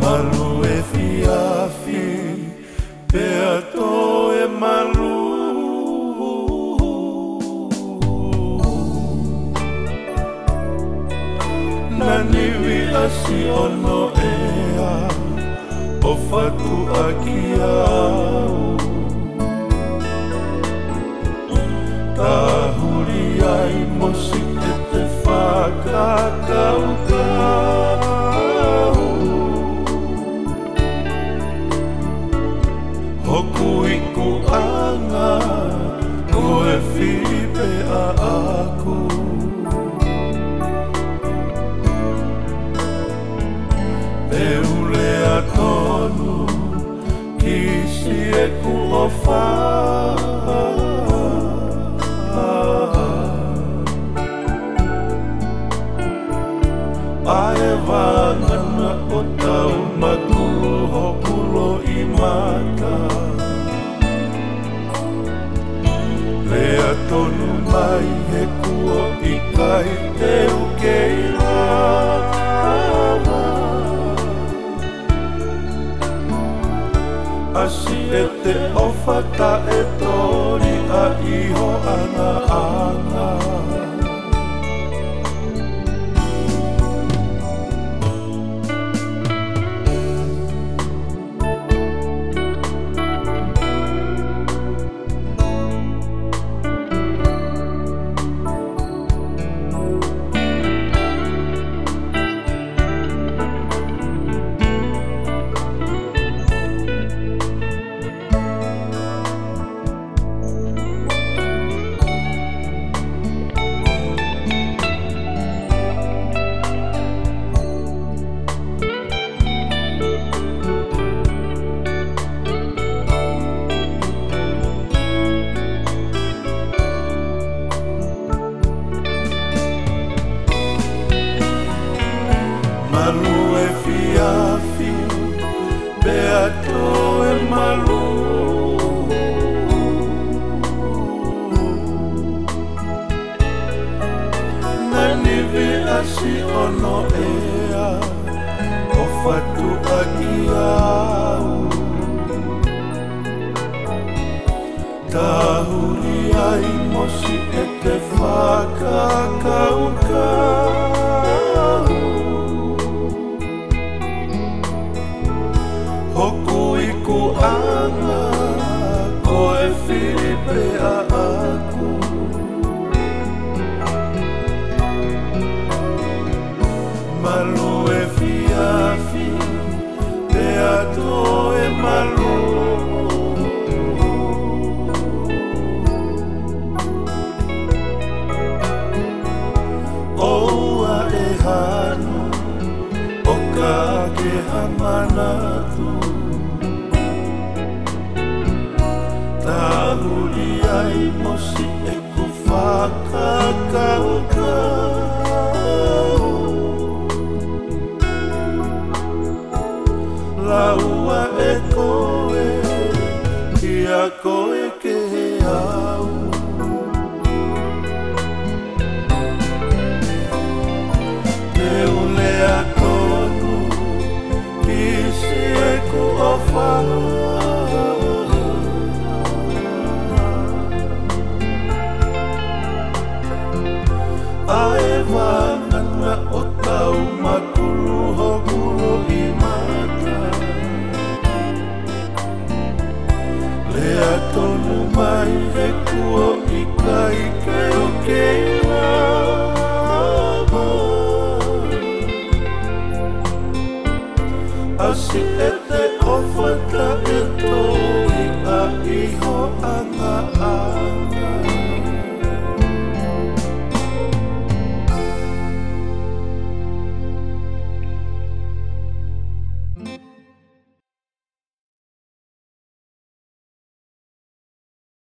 Malu Efiafi, Petelo e Malu. Naniwi asi ono ea, o fatu aki au. Tahuri ai mosi e te whakakau. Hoku iku anga, koe whipe a aku. Peule a tonu, kisi e ku o wha. Ae wangana o tau makulu hokulo i mata. Lea tonu mai he kua i kai te ukeila. Asi e te ofata e tori a iho ana ana. Malu Efiafi, Petelo e Malu. Naniwi asi ono ea, o fatu aki au. Tahuri ai mosi e te whakakau. Hoku iku anga, koe whipe a aku. Malu Efiafi, Petelo e Malu. Oua e hanu, o ka ke hamanatu. Tahuri ai mosi e ku whakakau. Laua e koe, ia koe ke he au. Te ule a tonu, kisi e ku o wha. Ae wangana o tau makulu hokulo i mata. Lea tonu mai he kua i kai ke ukeila. Asi e te ofata e toi a iho ana ana.